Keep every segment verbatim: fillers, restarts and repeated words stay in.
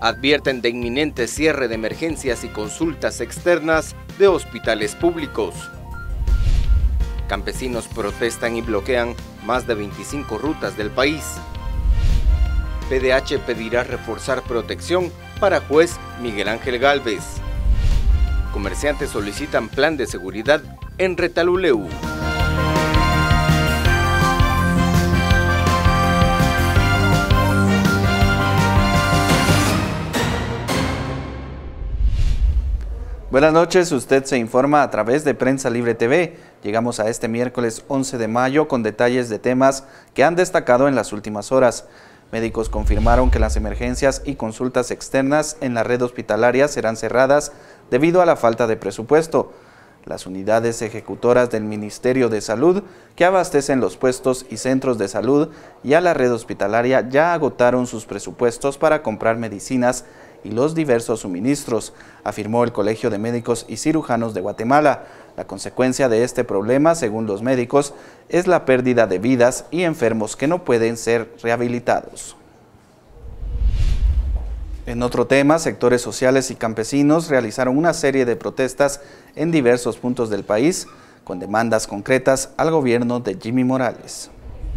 advierten de inminente cierre de emergencias y consultas externas de hospitales públicos. Campesinos protestan y bloquean más de veinticinco rutas del país. P D H pedirá reforzar protección para juez Miguel Ángel Gálvez. Comerciantes solicitan plan de seguridad en Retaluleu. Buenas noches, usted se informa a través de Prensa Libre T V. Llegamos a este miércoles once de mayo con detalles de temas que han destacado en las últimas horas. Médicos confirmaron que las emergencias y consultas externas en la red hospitalaria serán cerradas debido a la falta de presupuesto. Las unidades ejecutoras del Ministerio de Salud, que abastecen los puestos y centros de salud y a la red hospitalaria, ya agotaron sus presupuestos para comprar medicinas y los diversos suministros, afirmó el Colegio de Médicos y Cirujanos de Guatemala. La consecuencia de este problema, según los médicos, es la pérdida de vidas y enfermos que no pueden ser rehabilitados. En otro tema, sectores sociales y campesinos realizaron una serie de protestas en diversos puntos del país con demandas concretas al gobierno de Jimmy Morales.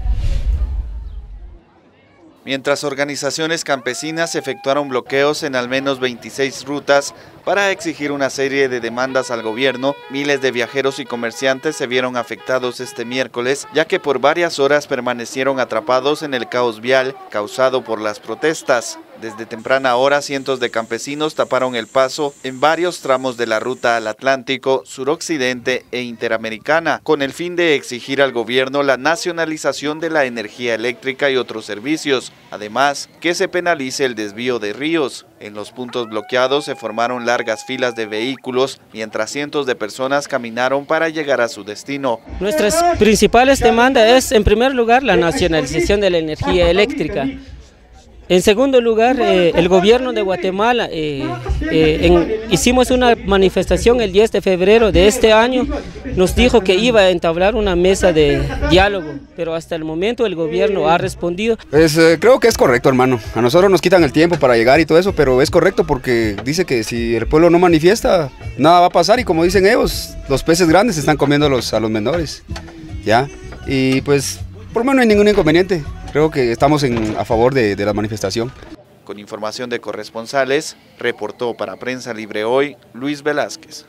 Mientras organizaciones campesinas efectuaron bloqueos en al menos veintiséis rutas para exigir una serie de demandas al gobierno, miles de viajeros y comerciantes se vieron afectados este miércoles, ya que por varias horas permanecieron atrapados en el caos vial causado por las protestas. Desde temprana hora, cientos de campesinos taparon el paso en varios tramos de la ruta al Atlántico, suroccidente e interamericana, con el fin de exigir al gobierno la nacionalización de la energía eléctrica y otros servicios, además que se penalice el desvío de ríos. En los puntos bloqueados se formaron largas filas de vehículos, mientras cientos de personas caminaron para llegar a su destino. Nuestras principales demandas es, en primer lugar, la nacionalización de la energía eléctrica. En segundo lugar, eh, el gobierno de Guatemala, eh, eh, en, hicimos una manifestación el diez de febrero de este año, nos dijo que iba a entablar una mesa de diálogo, pero hasta el momento el gobierno ha respondido. Pues eh, creo que es correcto, hermano. A nosotros nos quitan el tiempo para llegar y todo eso, pero es correcto porque dice que si el pueblo no manifiesta, nada va a pasar y como dicen ellos, los peces grandes están comiendo a los, a los menores, ¿ya? Y pues, por lo menos no hay ningún inconveniente. Creo que estamos en, a favor de, de la manifestación. Con información de corresponsales, reportó para Prensa Libre Hoy, Luis Velázquez.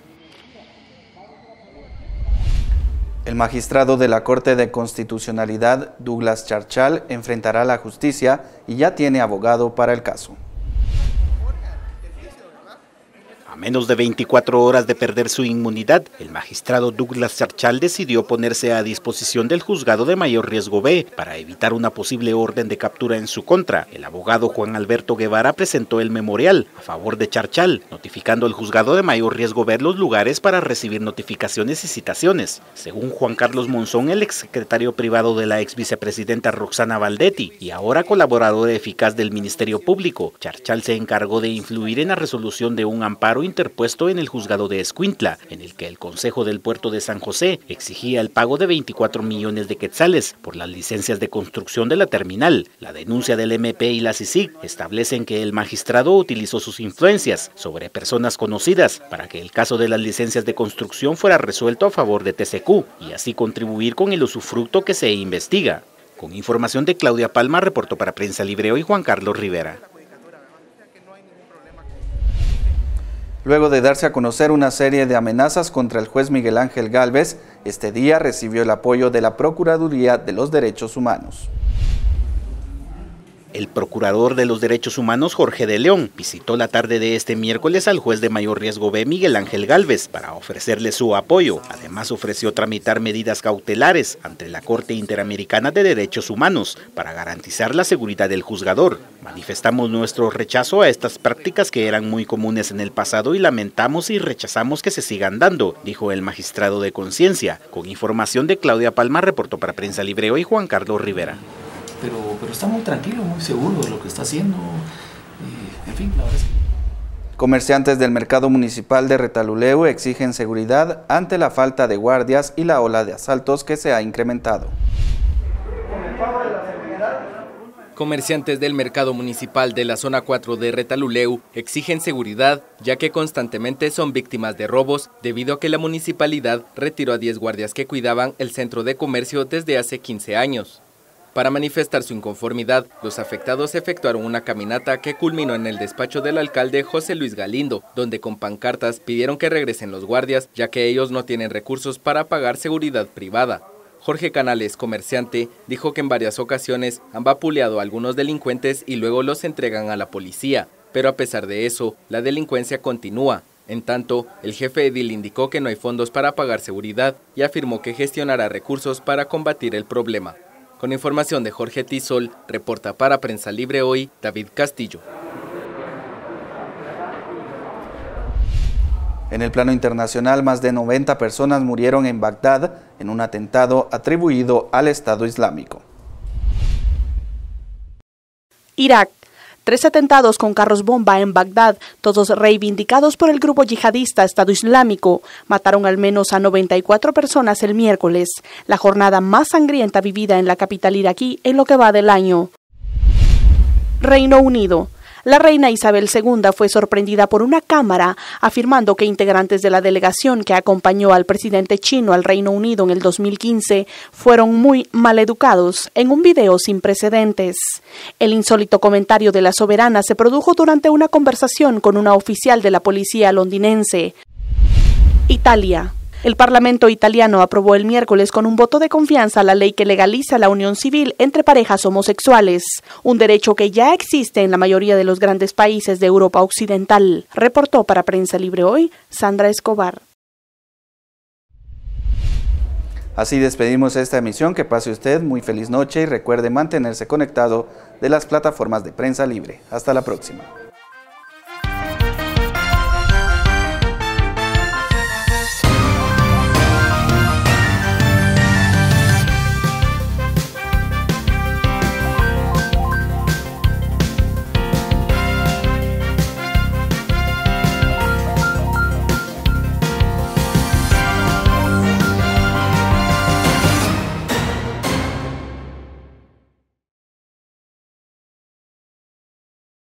El magistrado de la Corte de Constitucionalidad, Douglas Charchal, enfrentará la justicia y ya tiene abogado para el caso. A menos de veinticuatro horas de perder su inmunidad, el magistrado Douglas Charchal decidió ponerse a disposición del juzgado de mayor riesgo B para evitar una posible orden de captura en su contra. El abogado Juan Alberto Guevara presentó el memorial a favor de Charchal, notificando al juzgado de mayor riesgo B los lugares para recibir notificaciones y citaciones. Según Juan Carlos Monzón, el exsecretario privado de la ex vicepresidenta Roxana Valdetti y ahora colaborador eficaz del Ministerio Público, Charchal se encargó de influir en la resolución de un amparo interpuesto en el juzgado de Escuintla, en el que el Consejo del Puerto de San José exigía el pago de veinticuatro millones de quetzales por las licencias de construcción de la terminal. La denuncia del M P y la C I C I C establecen que el magistrado utilizó sus influencias sobre personas conocidas para que el caso de las licencias de construcción fuera resuelto a favor de T C Q y así contribuir con el usufructo que se investiga. Con información de Claudia Palma, reportó para Prensa Libre Hoy Juan Carlos Rivera. Luego de darse a conocer una serie de amenazas contra el juez Miguel Ángel Gálvez, este día recibió el apoyo de la Procuraduría de los Derechos Humanos. El procurador de los derechos humanos, Jorge de León, visitó la tarde de este miércoles al juez de mayor riesgo B, Miguel Ángel Gálvez, para ofrecerle su apoyo. Además, ofreció tramitar medidas cautelares ante la Corte Interamericana de Derechos Humanos para garantizar la seguridad del juzgador. Manifestamos nuestro rechazo a estas prácticas que eran muy comunes en el pasado y lamentamos y rechazamos que se sigan dando, dijo el magistrado de conciencia. Con información de Claudia Palma, reportó para Prensa Libre Hoy Juan Carlos Rivera. Pero, pero está muy tranquilo, muy seguro de lo que está haciendo, y, en fin, la verdad es que... Comerciantes del mercado municipal de Retaluleu exigen seguridad ante la falta de guardias y la ola de asaltos que se ha incrementado. Comerciantes del mercado municipal de la zona cuatro de Retaluleu exigen seguridad, ya que constantemente son víctimas de robos, debido a que la municipalidad retiró a diez guardias que cuidaban el centro de comercio desde hace quince años. Para manifestar su inconformidad, los afectados efectuaron una caminata que culminó en el despacho del alcalde José Luis Galindo, donde con pancartas pidieron que regresen los guardias, ya que ellos no tienen recursos para pagar seguridad privada. Jorge Canales, comerciante, dijo que en varias ocasiones han vapuleado a algunos delincuentes y luego los entregan a la policía, pero a pesar de eso, la delincuencia continúa. En tanto, el jefe edil indicó que no hay fondos para pagar seguridad y afirmó que gestionará recursos para combatir el problema. Con información de Jorge Tisol, reporta para Prensa Libre Hoy, David Castillo. En el plano internacional, más de noventa personas murieron en Bagdad en un atentado atribuido al Estado Islámico. Irak. Tres atentados con carros bomba en Bagdad, todos reivindicados por el grupo yihadista Estado Islámico, mataron al menos a noventa y cuatro personas el miércoles, la jornada más sangrienta vivida en la capital iraquí en lo que va del año. Reino Unido. La reina Isabel segunda fue sorprendida por una cámara afirmando que integrantes de la delegación que acompañó al presidente chino al Reino Unido en el dos mil quince fueron muy maleducados en un video sin precedentes. El insólito comentario de la soberana se produjo durante una conversación con una oficial de la policía londinense. Italia. El Parlamento italiano aprobó el miércoles con un voto de confianza la ley que legaliza la unión civil entre parejas homosexuales, un derecho que ya existe en la mayoría de los grandes países de Europa Occidental. Reportó para Prensa Libre Hoy, Sandra Escobar. Así despedimos esta emisión. Que pase usted muy feliz noche y recuerde mantenerse conectado de las plataformas de Prensa Libre. Hasta la próxima.